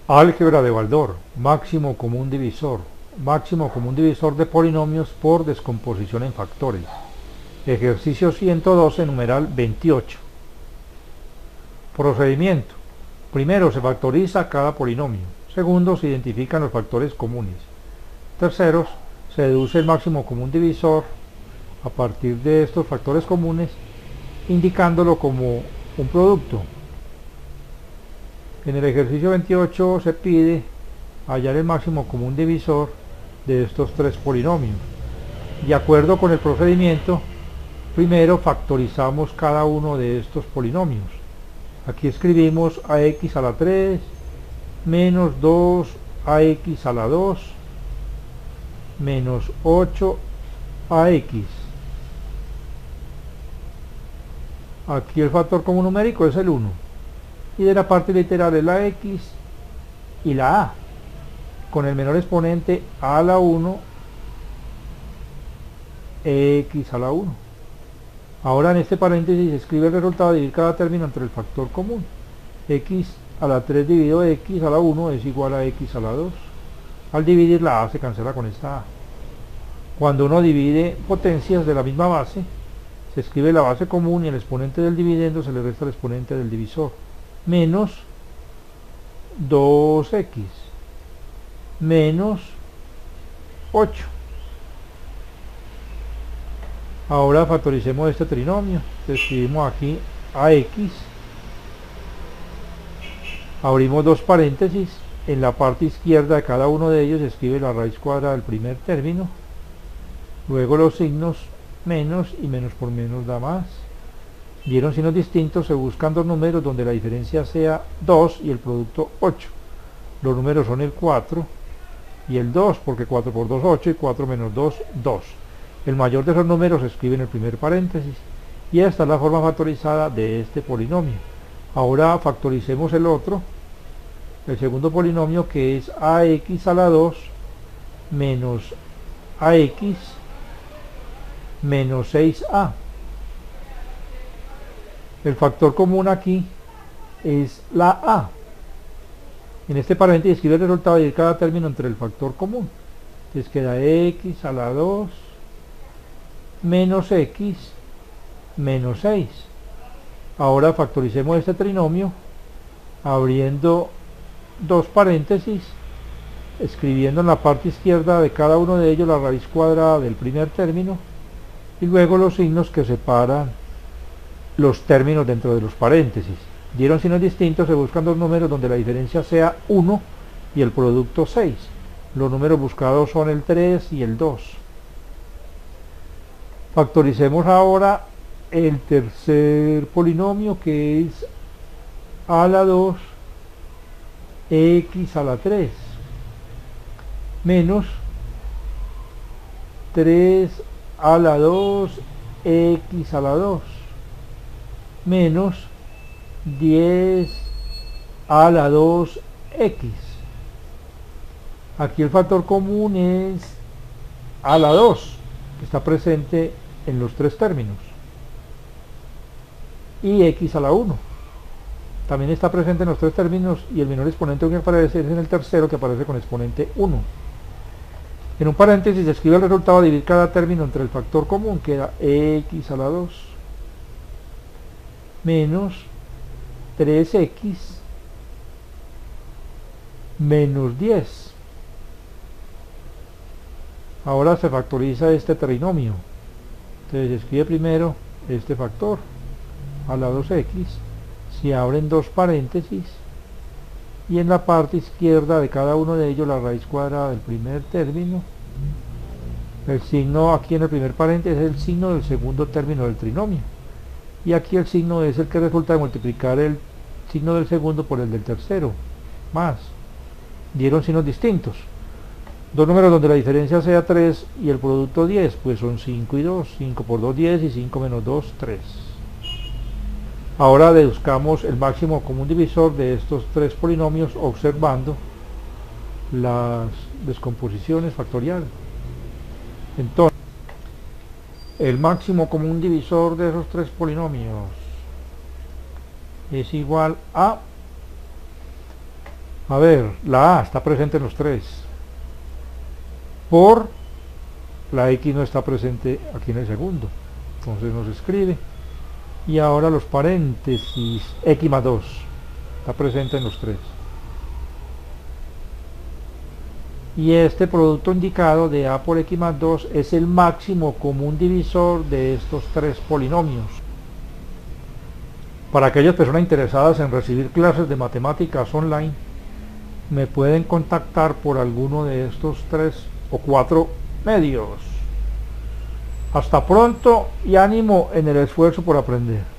Álgebra de Baldor, máximo común divisor de polinomios por descomposición en factores. Ejercicio 112, numeral 28. Procedimiento. Primero, se factoriza cada polinomio. Segundo, se identifican los factores comunes. Tercero, se deduce el máximo común divisor a partir de estos factores comunes, indicándolo como un producto. En el ejercicio 28 se pide hallar el máximo común divisor de estos tres polinomios. De acuerdo con el procedimiento, primero factorizamos cada uno de estos polinomios. Aquí escribimos ax a la 3 menos 2ax a la 2 menos 8ax. Aquí el factor común numérico es el 1. Y de la parte literal es la x y la a, con el menor exponente a la 1, x a la 1. Ahora en este paréntesis se escribe el resultado de dividir cada término entre el factor común. X a la 3 dividido x a la 1 es igual a x a la 2. Al dividir la a se cancela con esta a. Cuando uno divide potencias de la misma base, se escribe la base común y el exponente del dividendo se le resta el exponente del divisor. Menos 2x menos 8. Ahora factoricemos este trinomio. Escribimos aquí ax, abrimos dos paréntesis, en la parte izquierda de cada uno de ellos se escribe la raíz cuadrada del primer término, luego los signos menos y menos por menos da más. Vieron signos distintos, se buscan dos números donde la diferencia sea 2 y el producto 8. Los números son el 4 y el 2, porque 4 por 2 8 y 4 menos 2, 2. El mayor de esos números se escribe en el primer paréntesis y esta es la forma factorizada de este polinomio. Ahora factoricemos el otro, el segundo polinomio, que es ax a la 2 menos ax menos 6a. El factor común aquí es la a. En este paréntesis escribe el resultado de cada término entre el factor común. Entonces queda x a la 2 menos x menos 6. Ahora factoricemos este trinomio abriendo dos paréntesis, escribiendo en la parte izquierda de cada uno de ellos la raíz cuadrada del primer término y luego los signos que separan los términos dentro de los paréntesis. Dieron signos distintos, se buscan dos números donde la diferencia sea 1 y el producto 6. Los números buscados son el 3 y el 2. Factoricemos ahora el tercer polinomio, que es a la 2 x a la 3 menos 3 a la 2 x a la 2 menos 10 a la 2x. Aquí el factor común es a la 2, que está presente en los tres términos, y x a la 1 también está presente en los tres términos, y el menor exponente que aparece es en el tercero, que aparece con exponente 1. En un paréntesis se escribe el resultado de dividir cada término entre el factor común, que era x a la 2 menos 3x menos 10. Ahora se factoriza este trinomio. Entonces se escribe primero este factor a la 2x, se abren dos paréntesis y en la parte izquierda de cada uno de ellos la raíz cuadrada del primer término. El signo aquí en el primer paréntesis es el signo del segundo término del trinomio, y aquí el signo es el que resulta de multiplicar el signo del segundo por el del tercero, más. Dieron signos distintos, dos números donde la diferencia sea 3 y el producto 10, pues son 5 y 2, 5 por 2 10 y 5 menos 2 3. Ahora deduzcamos el máximo común divisor de estos tres polinomios observando las descomposiciones factoriales. Entonces, el máximo común divisor de esos tres polinomios es igual a A ver, la A está presente en los tres. Por la X no está presente aquí en el segundo. Entonces nos escribe. Y ahora los paréntesis, X más 2. Está presente en los tres. Y este producto indicado de A por X más 2 es el máximo común divisor de estos tres polinomios. Para aquellas personas interesadas en recibir clases de matemáticas online, me pueden contactar por alguno de estos 3 o 4 medios. Hasta pronto y ánimo en el esfuerzo por aprender.